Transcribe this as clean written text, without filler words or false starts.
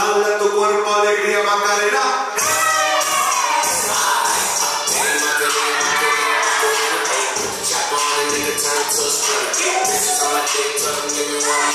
Baila tu cuerpo, alegría, Macarena. Chop on a nigga, turn to a sprinter. Bitches on my dick, tell them give me one